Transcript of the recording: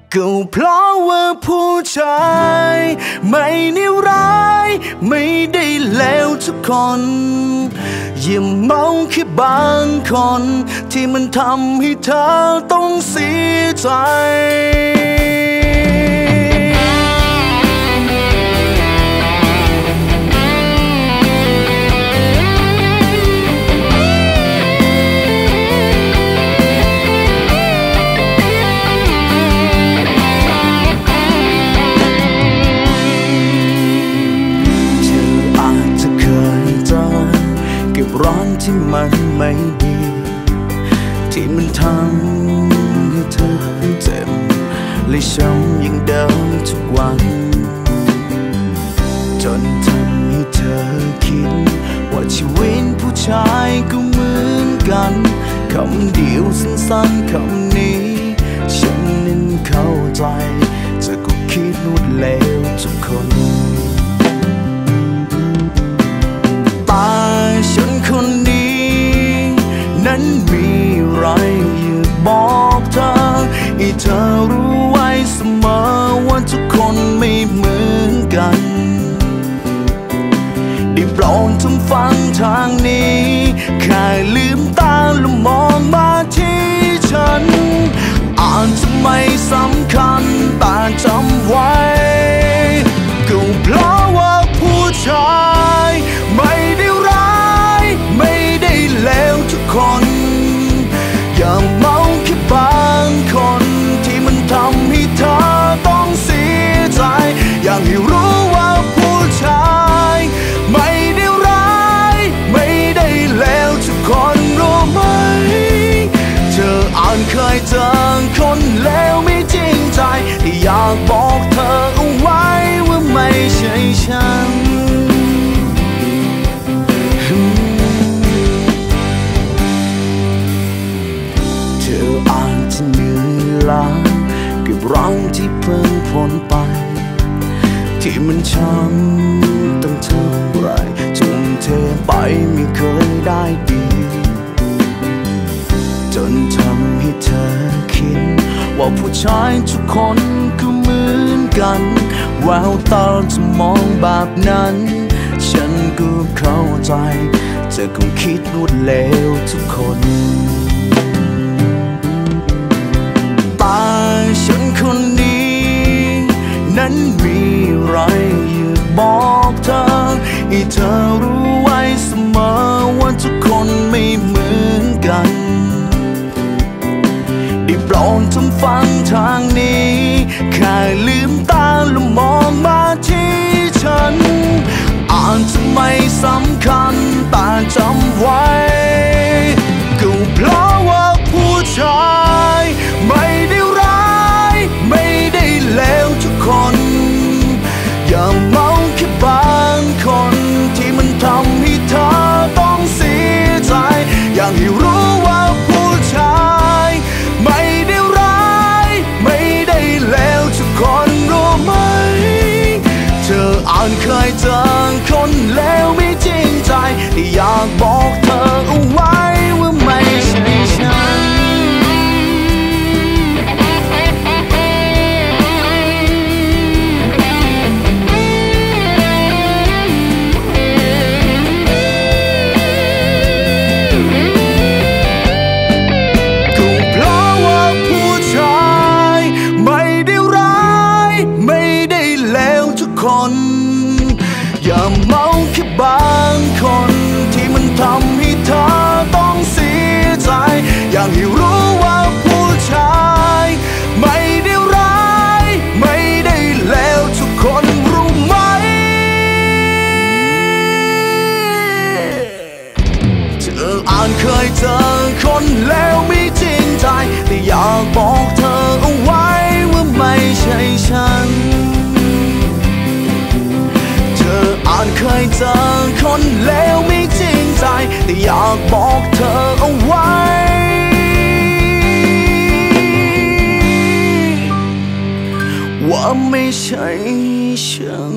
ก็เพราะว่าผู้ชายไม่นิร้ายไม่ได้เลวทุกคนอย่ามองแค่บางคนที่มันทำให้เธอต้องเสียใจร้อนที่มันไม่ดีที่มันทำให้เธอเจ็บและช้ำอย่างเดิมทุกวันจนทำให้เธอคิดว่าชีวิตผู้ชายก็เหมือนกันคำเดียวสั้นๆคำนี้ฉันนั้นเข้าใจเธอก็คิดว่าเลวทุกคนแต่ฉันคนนี้นั้นมีอะไรอยากบอกเธอให้เธอรู้ไว้เสมอว่าทุกคนไม่เหมือนกันได้โปรดจงฟังทางนี้แค่ลืมตาแล้วมองมาที่ฉันอาจจะไม่สำคัญแต่จำไว้ก็เพราะว่าผู้ชายไม่ได้ร้ายไม่ได้เลวทุกคนอย่ามองแค่บางคนที่มันทำให้เธอต้องเสียใจอยากให้รู้ว่าผู้ชายไม่ได้ร้ายไม่ได้เลวทุกคนรู้ไหมเธออาจเคยเจอคนเลวไม่จริงใจที่อยากบอกเธอเอาไว้ว่าไม่ใช่ฉันเธออาจจะเหนื่อยล้ากับรังที่เพิ่งพ้นไปที่มันช้ำตั้งเท่าไรทุ่มเทไปไม่เคยได้ดีจนทำให้เธอคิดว่าผู้ชายทุกคนก็เหมือนกันแววตาจะมองแบบนั้นฉันก็เข้าใจเธอคงคิดว่าเลวทุกคนแต่ฉันคนนี้นั้นมีอะไรอยากบอกเธอให้เธอรู้ไว้เสมอว่าทุกคนไม่เหมือนกันได้โปรดจงฟังทางนี้แค่ลืมตาแล้วมองมาที่ฉันอาจจะไม่สำคัญแต่จำไว้ก็เพราะว่าผู้ชายไม่ได้ร้ายไม่ได้เลวทุกคนอย่ามองแค่บางคนที่มันทำให้เธอต้องเสียใจอยากให้รู้ว่าผู้ชายไม่ได้ร้ายไม่ได้เลวทุกคนรู้ไหมเธออาจเคยเจอคนเลวไม่จริงใจที่อยากบอกเธอเอาไว้ว่าไม่ใช่ฉันอย่ามองแค่บางคนที่มันทำให้เธอต้องเสียใจอยากให้รู้ว่าผู้ชายไม่ได้ร้ายไม่ได้เลวทุกคนรู้ไหมเธออาจเคยเจอคนเลวไม่จริงใจแต่อยากบอกเธอเอาไว้ว่าไม่ใช่ฉันอาจเคยเจอคนเลวไม่จริงใจแต่อยากบอกเธอเอาไว้ว่าไม่ใช่ฉัน